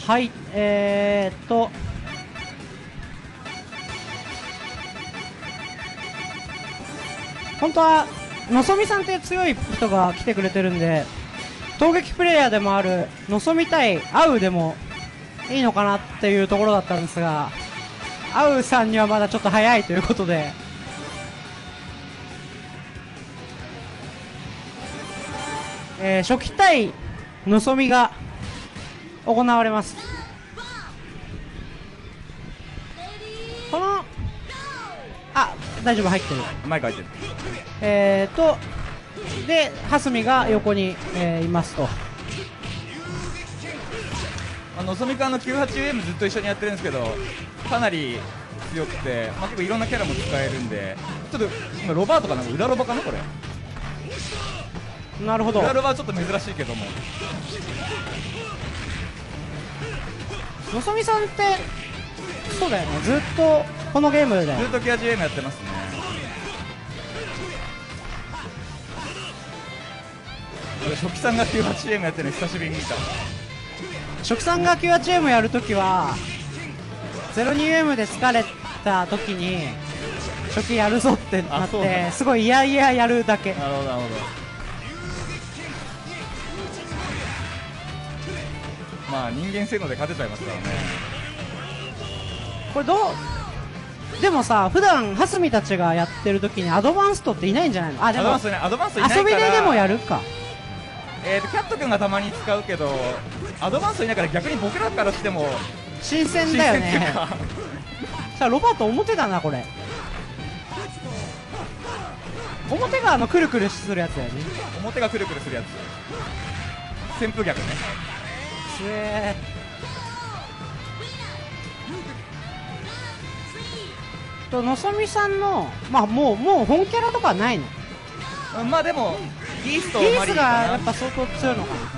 はい、本当はのぞみさんって強い人が来てくれてるんで、攻撃プレイヤーでもあるのぞみ対アウでもいいのかなっていうところだったんですが、アウさんにはまだちょっと早いということで、初期対のぞみが行われます。この大丈夫、入ってる、 前書いてる。 でハスミが横に、いますと。 のぞみかんの 98M ずっと一緒にやってるんですけど、かなり強くて、結構いろんなキャラも使えるんで、ちょっと今ロバートかな、裏ロバかなこれ。 なるほど。 裏ロバはちょっと珍しいけども、 のぞみさんってそうだよね、ずっとこのゲームでずっと 98M やってますね。初期さんが 98M やってるの久しぶりに見た。 初期さんが 98M やるときは 02M で疲れたときに初期やるぞってなって、すごいやるだけ。 なるほどなるほど。まあ人間性能で勝てちゃいますからね。 これでもさ、普段ハスミたちがやってるときにアドバンストっていないんじゃないの？でもアドバンストいないから、 遊びでもやるか。 キャット君がたまに使うけど、アドバンストいないから逆に僕らからしても新鮮だよね。さあロバート表だな、これ。表がくるくるするやつだよね。 表がくるくるするやつ、旋風逆ね。 すえー。のぞみさんのもう本キャラとかないの？ まあでもギースとギーマリースがやっぱ相当強いのかな。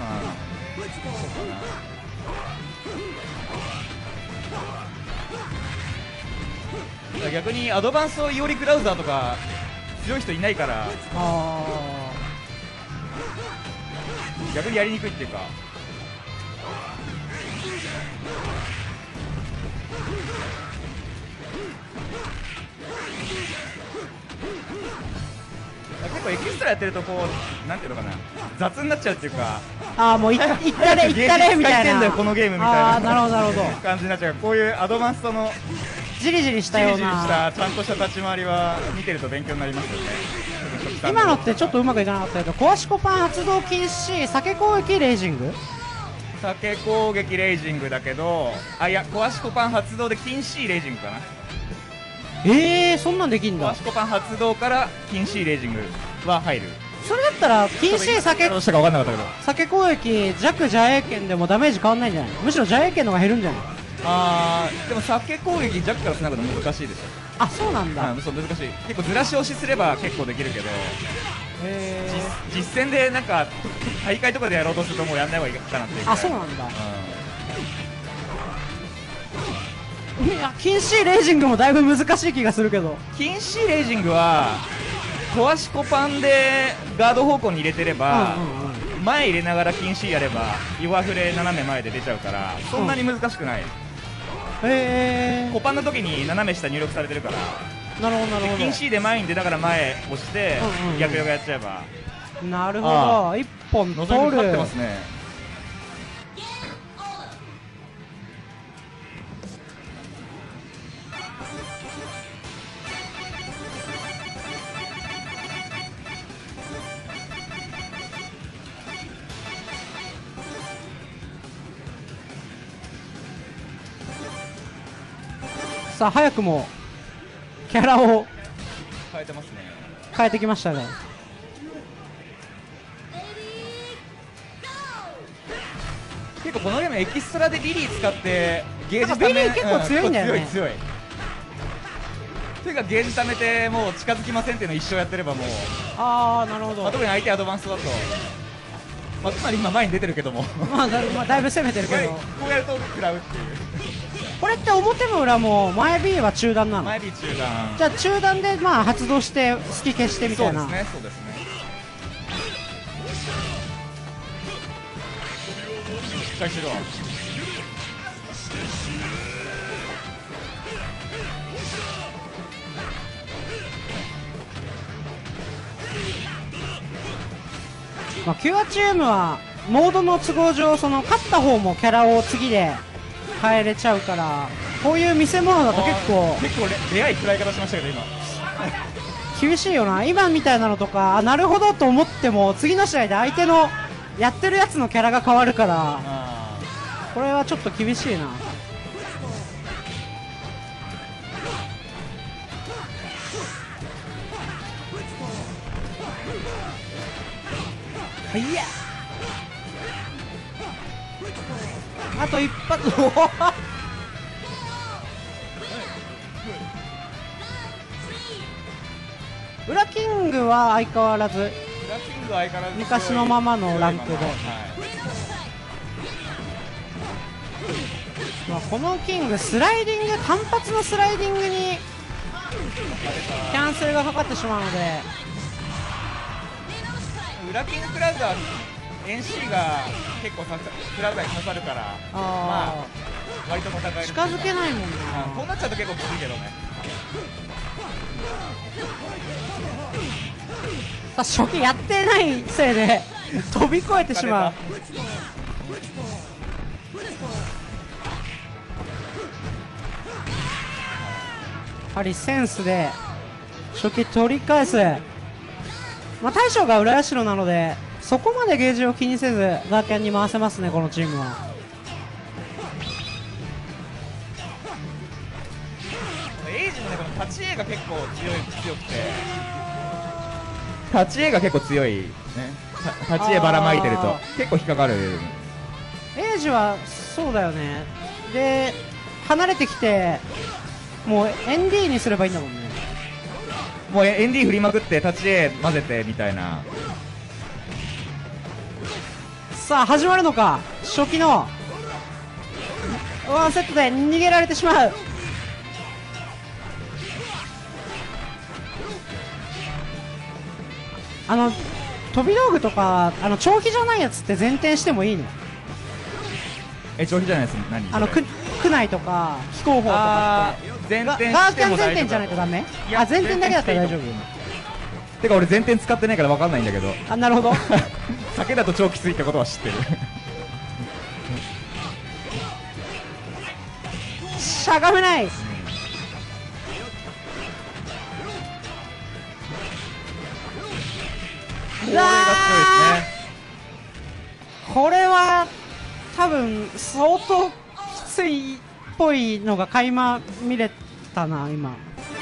逆にアドバンスをイオリ・クラウザーとか強い人いないから、逆にやりにくいっていうか。結構エキストラやってるとこうなんていうのかな、雑になっちゃうっていうか、 もういったれみたいな。 芸術使ってんだよこのゲームみたいな。 なるほどなるほど。 感じになっちゃう。こういうアドバンストのじりじりしたようなちゃんとした立ち回りは見てると勉強になりますよね。 今のってちょっとうまくいかなかったけど、壊しコパン発動禁止、酒攻撃レイジング、 酒攻撃レイジングだけど、いや壊しコパン発動で禁止レイジングかな。 そんなんできんだ。 壊しコパン発動から禁止レイジングは入る。 それだったら禁止酒攻撃弱邪影剣でもダメージ変わんないんじゃない？むしろ邪影剣の方が減るんじゃない？ でも酒攻撃弱からつなぐの難しいでしょ。 そうなんだ。 そう難しい。結構ずらし押しすれば結構できるけど、実戦でなんか大会とかでやろうとするともうやんない方がいいかなっていう。 そうなんだ。いや、禁止レイジングもだいぶ難しい気がするけど。 禁止レイジングは壊しコパンでガード方向に入れてれば、前入れながら禁止やれば弱フレ斜め前で出ちゃうから、そんなに難しくない。コパンの時に斜め下入力されてるから。 なるほどなるほど。 禁止で前に出ながら前押して逆ヨガやっちゃえば。 なるほど。一本取る。 勝ってますね。 さあ早くもキャラを変えてますね。 変えてきましたね。 結構このゲームエキストラでリリー使ってゲージビリー結構強いんだよね。 強い。というかゲージ貯めてもう近づきませんっていうのを一生やってればもう。 なるほど。 特に相手アドバンスだと、つまり今前に出てるけどもだいぶ攻めてるけど、 こうやると食らうっていう。 これって表も裏も前 B は中断なの？ 前 B 中断。 じゃあ中断で発動して好き消してみたいな。 そうですね、そうですね。しっかりしろ。 まあ、キュアチームはモードの都合上、その勝った方もキャラを次で変えれちゃうから、こういう見せ物だと結構レアい食らい方しましたけど今厳しいよな。今みたいなのとか、あ、なるほどと思っても次の試合で相手のやってるやつのキャラが変わるから、これはちょっと厳しいな。いや、あと一発ウラキングは相変わらずブラッキングは相変わらず昔のままのランクで、まあ、このキングスライディング、単発のスライディングにキャンセルがかかってしまうので、 ウラキングクラウドは NC が結構クラウドに刺さるから、まあ割と戦える。 近づけないもんな。 こうなっちゃうと結構きついけどね。 さあ初期やってないせいで飛び越えてしまう。やはりセンスで初期取り返す。まあ、大将が浦社なのでそこまでゲージを気にせずガーキャンに回せますね、このチームは。 エイジのね、この立ち絵が結構強くて、立ち絵が結構強い、ね、立ち絵ばらまいてると結構引っかかる。 エイジはそうだよね。で離れてきてもう ND にすればいいんだもんね。 もう ND 振りまくって立ち絵混ぜてみたいな。 さあ始まるのか。初期のワンセットで逃げられてしまう。飛び道具とか長飛じゃないやつって前転してもいいの？ 長飛じゃないです。何？ 区内とか飛行法とかって前転ガーしても大丈夫。 キャン前転じゃないとダメ？あ、前転だけだったら大丈夫。 てか俺前転使ってないから分かんないんだけど。 あ、なるほど。 酒だと超きついってことは知ってる。 しゃがめない。 これが強いですね。 これは多分相当きついっぽいのが垣間見れたな今。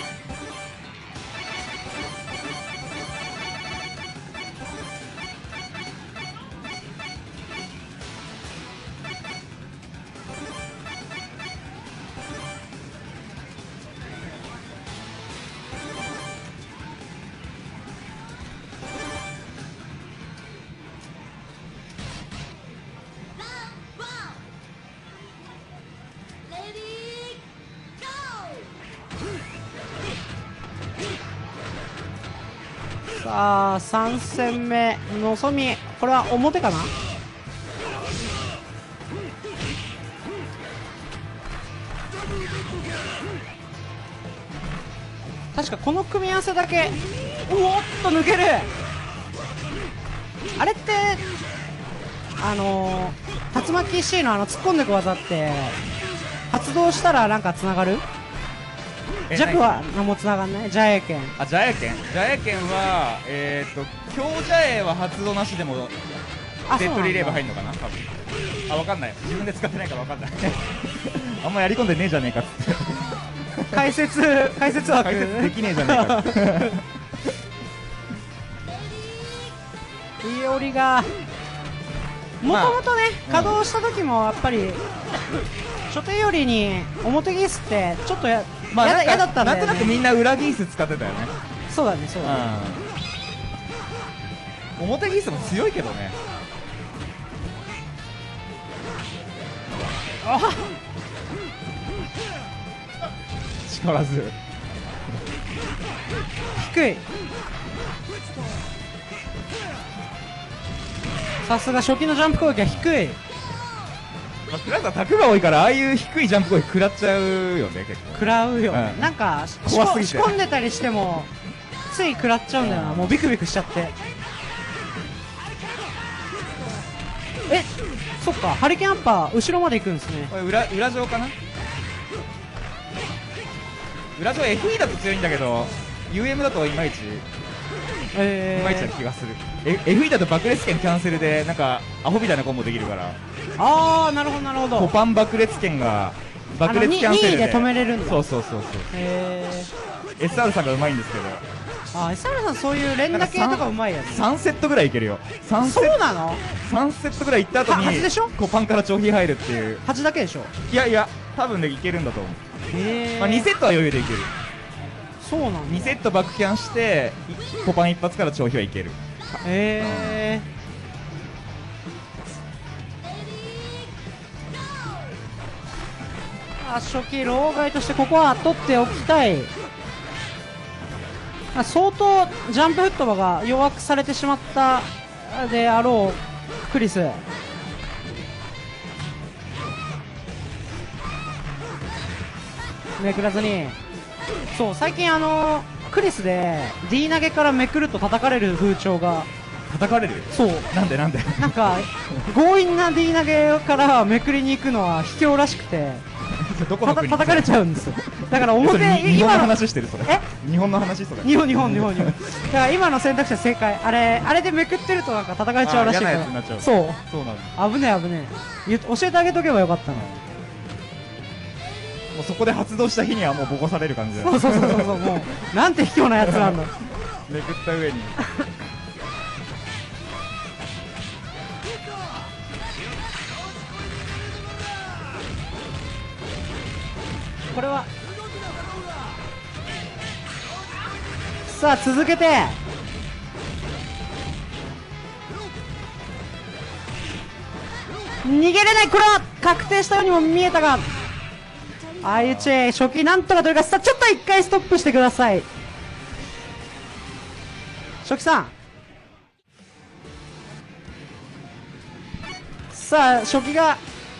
さあ3戦目のぞみ、これは表かな。確かこの組み合わせだけおっと抜ける。あれって竜巻 C の突っ込んでく技って発動したらなんかつながる？弱は何もつながんない。ジャエ剣。 あ、ジャエ剣は強ジャエは発動なしでもデッドリレーブ入るのかな、多分。あ、分かんない、自分で使ってないから分かんない。あんまやり込んでねえじゃねえかっつって。 解説枠解説できねえじゃねえかっつって。 いいオリがもともとね、稼働した時もやっぱり初手よりに表ギースってちょっと嫌だったんだよね。 なんとなくみんな裏ギース使ってたよね。 そうだね、そうだね。 表ギースも強いけどね。 あ、 力強い。 低い。さすが初期のジャンプ攻撃は低い。 まあ、クラスは卓が多いから、ああいう低いジャンプ攻撃食らっちゃうよね、結構。 食らうよ、 うんなんか怖すぎて仕込んでたりしてもつい食らっちゃうんだよな、もうビクビクしちゃって。え、そっか、ハリケーンアッパー後ろまで行くんですね。 これ裏上かな。裏上 FE だと強いんだけど UM だといまいちいまいちな気がする。FE だと爆裂剣キャンセルでなんかアホみたいなコンボできるから。 ああ、なるほどなるほど。 コパン爆裂剣が爆裂キャンセルで 2位で止めれるんだ。 そうそうそうそう。SR さんがうまいんですけど。 あ、SR さんそういう連打系とかうまいやつ。 3セットぐらいいけるよ。 そうなの ？3セットぐらいいった後に 8でしょ？ コパンから長飛入るっていう。 8だけでしょ？ いやいや、多分ねいけるんだと思う。まあ、2セットは余裕でいける。 そうなんだ。 2セットバックキャンしてコパン一発から長飛はいける。 初期老害としてここは取っておきたい。相当ジャンプフットバが弱くされてしまったであろうクリス。めくらずに、そう最近クリスで D 投げからめくると叩かれる風潮が。 叩かれる？ そうなんでなんか強引な D 投げからめくりに行くのは卑怯らしくてどこの国叩かれちゃうんですよ。だから表日本の話してるそれ。日本の話それ。 日本だから今の選択肢は正解。あれでめくってるとなんか叩かれちゃうらしいから。そうなん危ねえ教えてあげとけばよかったの。 もうそこで発動した日にはもうボコされる感じだよ。 そうもうなんて卑怯なやつなんだ。 めくった上にこれはさあ続けて逃げれない。これは確定したようにも見えたが、相打ち初期なんとかというか、さあちょっと一回ストップしてください。初期さん、さあ初期が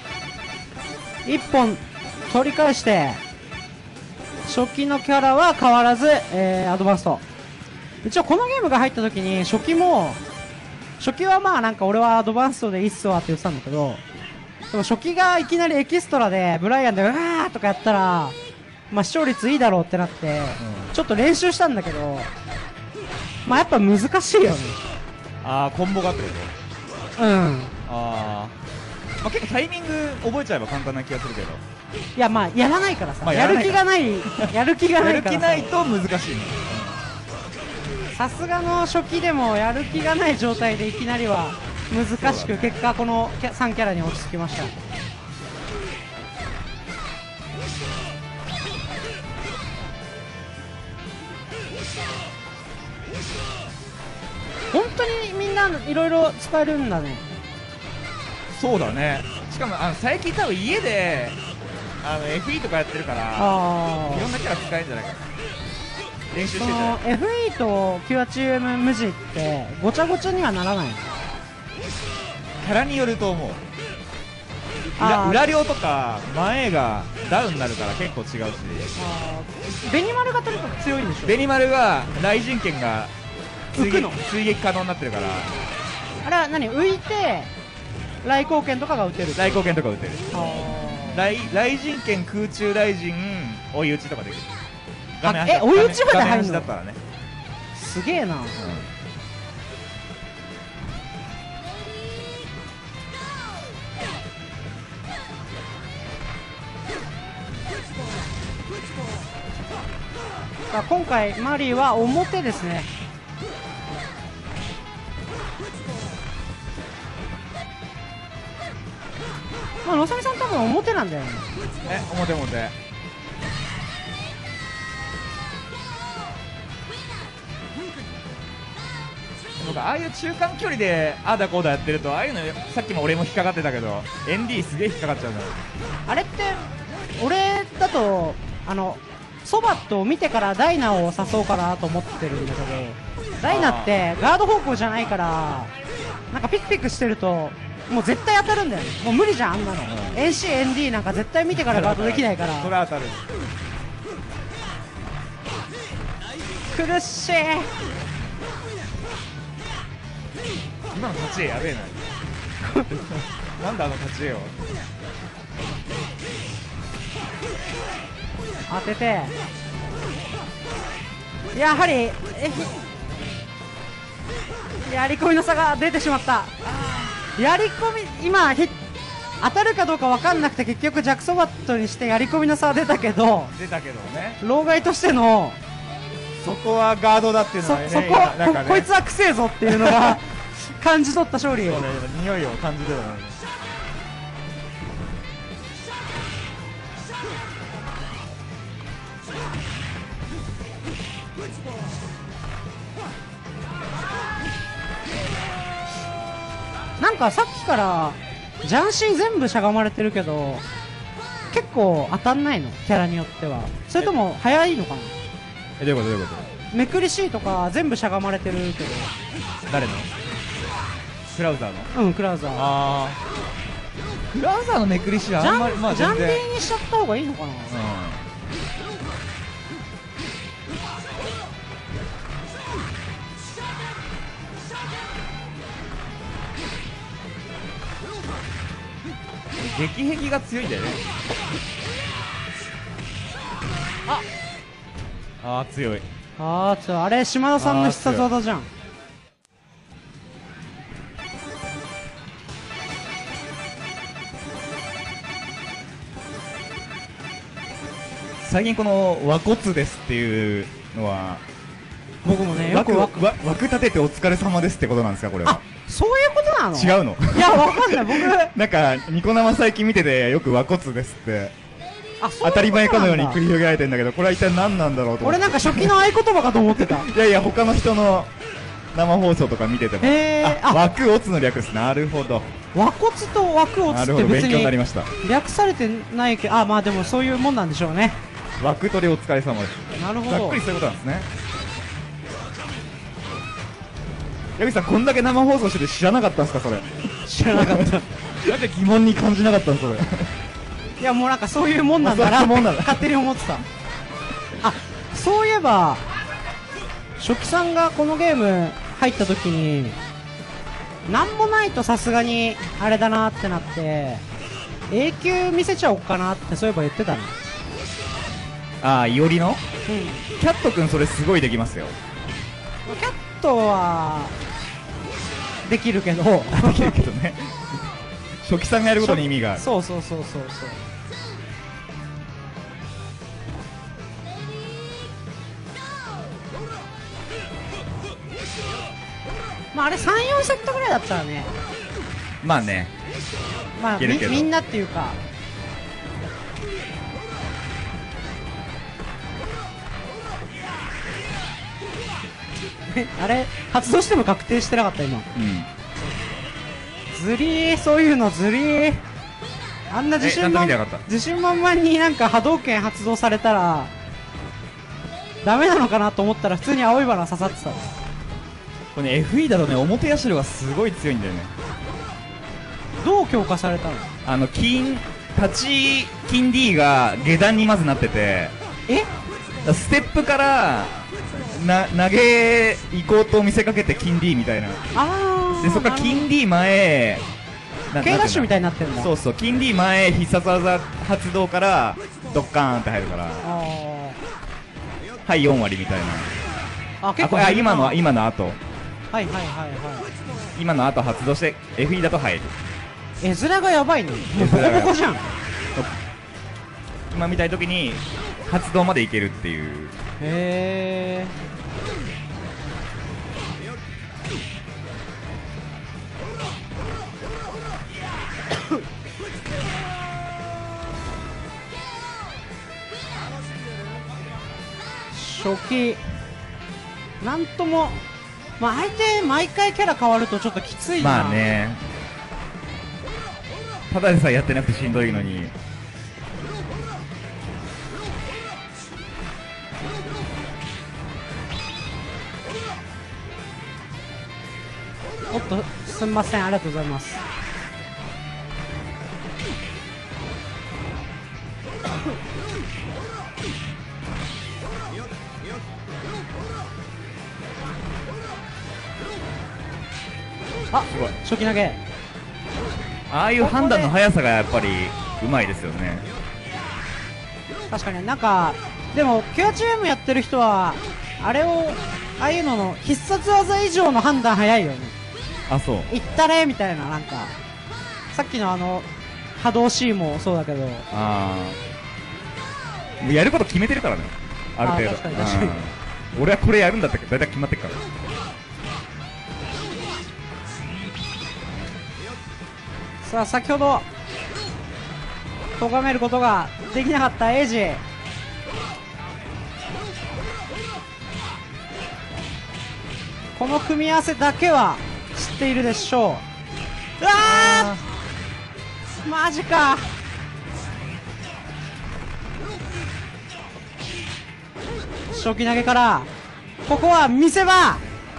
1本取り返して、初期のキャラは変わらず、アドバンスト。一応このゲームが入った時に初期はまあなんか俺はアドバンストでいいっすわって言ってたんだけど、でも初期がいきなりエキストラでブライアンでうわーとかやったら、まあ視聴率いいだろうってなって、ちょっと練習したんだけど、まあやっぱ難しいよね。 コンボがってこと？ まあ、結構タイミング覚えちゃえば簡単な気がするけど。 いやまあやらないからさ、やる気がないと難しいね。 さすがの初期でもやる気がない状態でいきなりは難しく、結果この3キャラに落ち着きました。本当にみんないろいろ使えるんだね。 そうだね。しかも最近多分家でFE とかやってるから、いろんなキャラ使えるんじゃないかな。練習してるじゃない。 FE と Q8UM 無地ってごちゃごちゃにはならないの？ キャラによると思う。裏両とか前がダウンになるから結構違うし。 ベニマルがとにかく強いんでしょ。 ベニマルは雷神剣が追撃可能になってるから。 あれは何、浮いて雷光剣とかが打てる？ 雷光剣とか打てる。雷神剣、空中雷神、追い打ちとかできる。 追い打ちまで入るの？ だったらね。 すげえな。今回マリーは表ですね。まあのさみさん多分表なんだよね。 表。僕ああいう中間距離であだこうだやってると、ああいうのさっきも俺も引っかかってたけど ND すげえ引っかかっちゃうんだよ。 あれって俺だとソバットを見てからダイナを誘おうかなと思ってるんだけど、ダイナってガード方向じゃないから、なんかピクピクしてるともう絶対当たるんだよね。もう無理じゃん、あんなの。NCND なんか絶対見てからガードできないから。 それは当たる。 苦しい。 今の立ち絵やべえな。なんだあの立ち絵は。 当てて、やはりやり込みの差が出てしまった。やり込み今当たるかどうか分かんなくて結局ジャックソバットにしてやり込みの差は出たけどね、 老害としてのそこはガードだっていうのはね、なんかね、 こいつはくせえぞっていうのが感じ取った勝利。 そうね、匂いを感じてたのね。 なんかさっきから雀神全部しゃがまれてるけど結構当たんないの、キャラによっては。それとも早いのかな。 どういうことどういうこめくり C とか全部しゃがまれてるけど。 誰の？クラウザーの？ うん、クラウザー。 クラウザーのめくりしはあんまり、まあジャン全然。 ピンにしちゃった方がいいのかな。 撃壁が強いんだよね。強い。 あれ島田さんの必殺技じゃん。 最近この和骨ですっていうのは僕もねよく枠立ててお疲れ様ですってことなんですか、これは。 そういうことなの？ 違うの？ いやわかんない僕なんかニコ生最近見ててよく和骨ですって当たり前かのように繰り広げられてるんだけど、これは一体何なんだろうと思って。 俺なんか初期の合言葉かと思ってた。 いやいや、他の人の生放送とか見てても、枠オツの略です。なるほど。 和骨と枠オツって別に勉強になりました。 略されてないけど、まあでもそういうもんなんでしょうね。 枠取りお疲れ様です。 なるほど。 ざっくりそういうことなんですね。矢口さん、こんだけ生放送してて知らなかったんですか、それ。 知らなかった。 なんで疑問に感じなかったんそれ。 いやもうなんかそういうもんなんだなって勝手に思ってた。そういえば初期さんがこのゲーム入った時になんもないとさすがにあれだなってなって永久見せちゃおうかなってそういえば言ってたの。 いおりの、 キャットくんそれすごいできますよ。 キャットはできるけどできるけどね。初期さんがやることに意味がある。 そう。まああれ 3,4 セットぐらいだったらね、 まあね、 まあみんなっていうかあれ発動しても確定してなかった今。ずりー、そういうのずりー。あんな自信満々になんか波動拳発動されたらダメなのかなと思ったら普通に青いバラ刺さってた。 これね、FE だとね、表社がすごい強いんだよね。 どう強化されたの？ 立ち金 D が下段にまずなってて、ステップから投げ行こうと見せかけて金 D みたいな。でそこから金 D 前 K ダッシュみたいになってるんだ。 そう金 D 前必殺技発動からドッカーンって入るから、はい4割みたいな。 結構今の後、今の後発動して FE だと入る。 絵面がやばいね。もうボコボコじゃん。 今みたいな時に発動までいけるっていう。 へー。初期なんとも、相手毎回キャラ変わるとちょっときついな。 まあね、ただでさえやってなくてしんどいのに。 おっとすみません、ありがとうございます。 あ、 すごい。 初期投げ。 ああいう判断の速さがやっぱりうまいですよね。 確かになんか、でもキュアチームやってる人はあれを、ああいうのの必殺技以上の判断早いよね。 あ、そう。 いったれみたいな、なんかさっきの波動 C もそうだけど、 ああ、もうやること決めてるからね、ある程度。 確かに確かにうん俺はこれやるんだったけど大体決まってるから。 さあ先ほど咎めることができなかったエイジ。この組み合わせだけは知っているでしょう。うわー、マジか。初期投げからここは見せ場。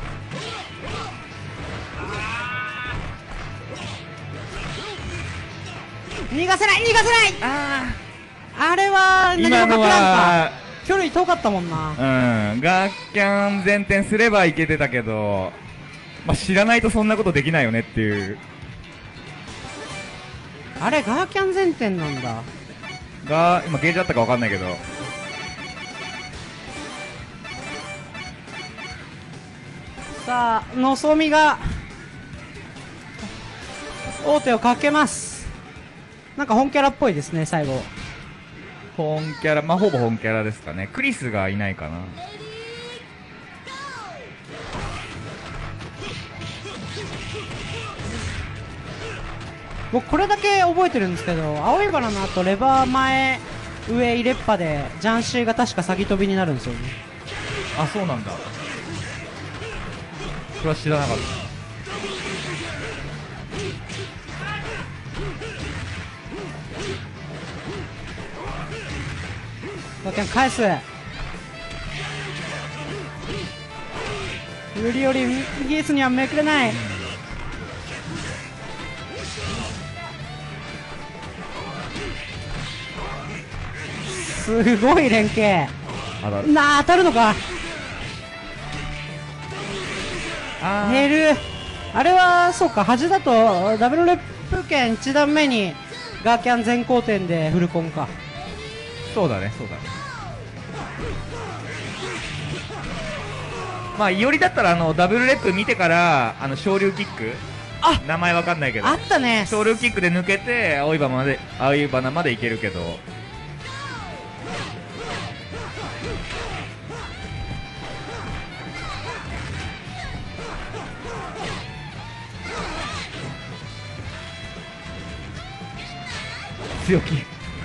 逃がせない逃がせない。あれは何も今のかけらんか。 は、 距離遠かったもんな。 ガーキャン前転すればいけてたけど、まあ、知らないとそんなことできないよねっていう。 あれガーキャン前転なんだ。 が、今ゲージあったかわかんないけど、 さあのぞみが王手をかけます。なんか本キャラっぽいですね最後。 本キャラ、まあ、ほぼ本キャラですかね。クリスがいないかな。 僕これだけ覚えてるんですけど、青いバナの後レバー前上入れっぱでジャンシーが確か先飛びになるんですよね。 あ、そうなんだ。それは知らなかった。 ガーキャン返す。よりよりギースにはめくれない。すごい連携。 あだ当たるのか。減る。あれはそうか、端だとダブルレップ剣1段目にガーキャン全後転でフルコンか。 そうだね、そうだね。まあ、いおりだったらダブルレップ見てから昇竜キック、 あ、 名前わかんないけど、 あったね。 昇竜キックで抜けて青いバナまでいけるけど、強気。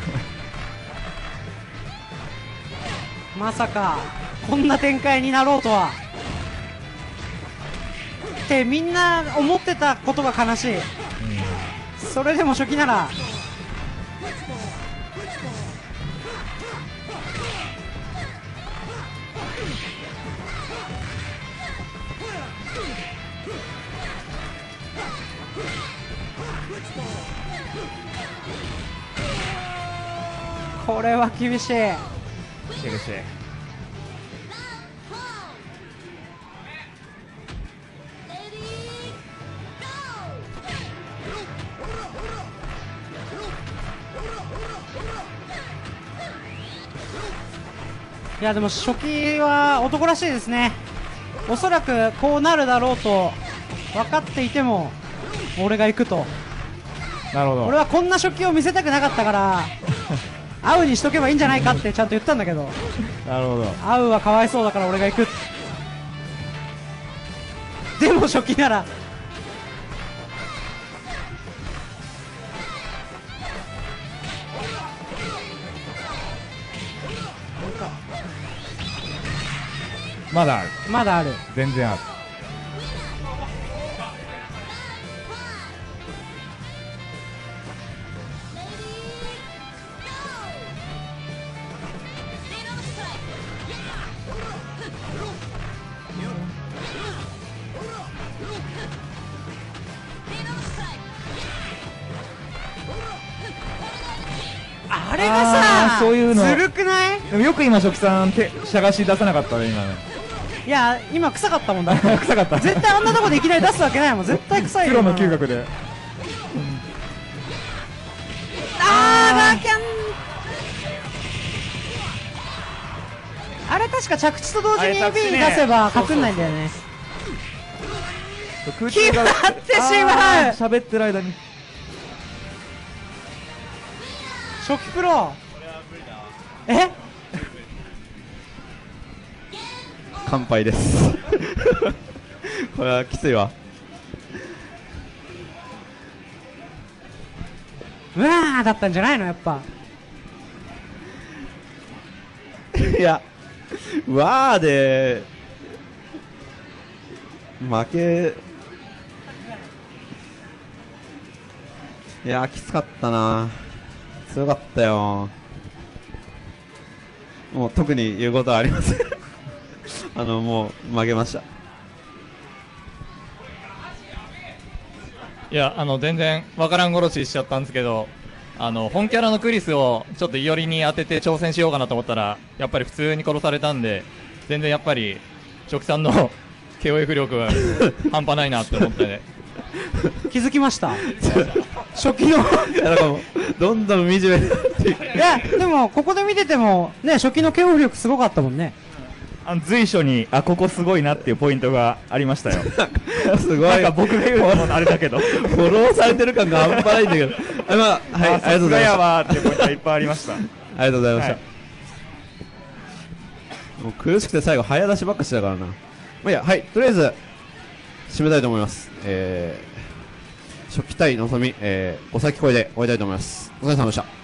まさかこんな展開になろうとはってみんな思ってたことが悲しい。それでも初期ならこれは厳しい。 厳しい。 いやでも初期は男らしいですね。おそらくこうなるだろうと分かっていても俺が行くと。 なるほど。 俺はこんな初期を見せたくなかったからアウにしとけばいいんじゃないかってちゃんと言ったんだけど、 なるほど。 アウはかわいそうだから俺が行く。でも初期ならまだある。 まだある。 全然ある。 あれれがさ、 そういうのずるくない？ でもよく今初期さんしゃがし出さなかったね今ね。 いや今臭かったもんだって。 臭かった絶対あんなとこでいきなり出すわけないもん。絶対臭いよ。 プロの嗅覚で。 バーキャン。あれ確か着地と同時にあれ着 AB 地ね出せばかくんないんだよね。 空決まってしまう。 喋ってる間に初期プロ。え？ 乾杯ですこれはきついわ。 うわーだったんじゃないのやっぱ。 いやわーで負け、いやきつかったな。強かったよ。もう特に言うことはありませんもう負けました。 いや、全然わからん殺ししちゃったんですけど、本キャラのクリスをちょっといおりに当てて挑戦しようかなと思ったら、やっぱり普通に殺されたんで、全然やっぱり初期さんのKOF 力は半端ないなって思ってね。 気づきました。初期のいやだからもうどんどん惨めになっていく。 いやでもここで見ててもね、初期の恐怖力すごかったもんね。 随所にここすごいなっていうポイントがありましたよ。 すごい。 なんか僕が言うのもあれだけど、 フォローされてる感が半端ないんだけど。はい、ありがとうございました。 わーっていうポイントがいっぱいありました。 ありがとうございました。 はいもう苦しくて最後早出しばっかしてたからな。まあいいや、はい、とりあえず締めたいと思います。初期対のぞみ、お先これで終わりたいと思います。お疲れ様でした。